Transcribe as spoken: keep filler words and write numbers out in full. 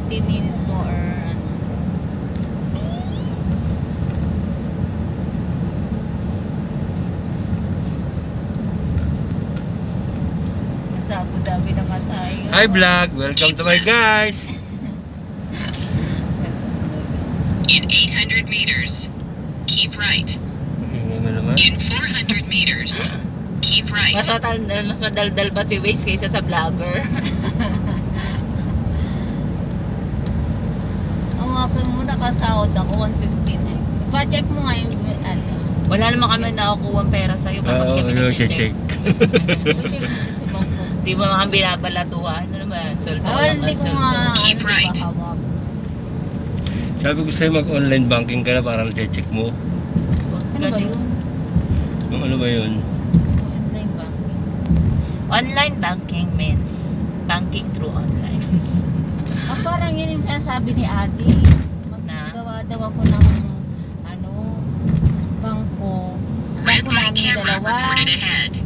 thirty minutes mo or ano. Nasa Abu Dhabi na ka tayo. Hi vlog! Welcome to my guys! In eight hundred meters, keep right. Ingay mo naman. In four hundred meters, keep right. Mas, matal, mas madaldal pa si Waze kaysa sa vlogger. Ang akin mo nakasahod ako, one fifty na. Pa-check mo nga yung ano. Wala naman kami nakukuha ang pera sa'yo. Bakit Oo, kami no, nag-check? check. Pa-check mo sa bangko. Di mo naman binabalatuhan. Ano naman? Sulto Ah, ka lang hindi ng ko nga, sulto. Keep ano, right. diba, hawak. Sabi ko sa'yo mag-online banking ka na para na-check mo. Ano ba yun? Yung ano ba yun? Online banking. Online banking means banking through online. Ah, parang yun yung sinasabi ni Ate. Na? Maggawa daw ako ng ano, bangko. Red Bangko light namin camera dalawa. reported ahead.